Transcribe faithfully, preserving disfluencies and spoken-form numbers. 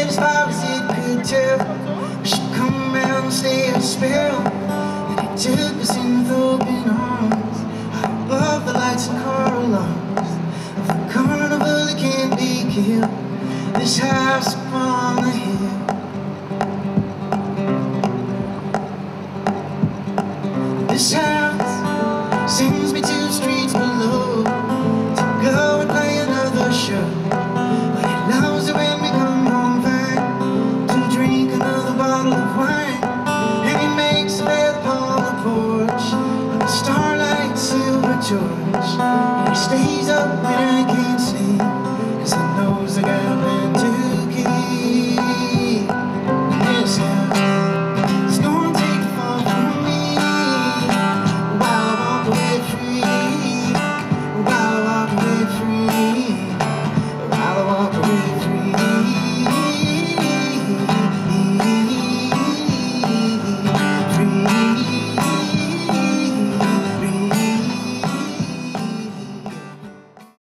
went as far as it could tell. We should come round and stay a spell. And it took us in with open arms, high above the lights and car alarms of the carnival that can't be killed. This house upon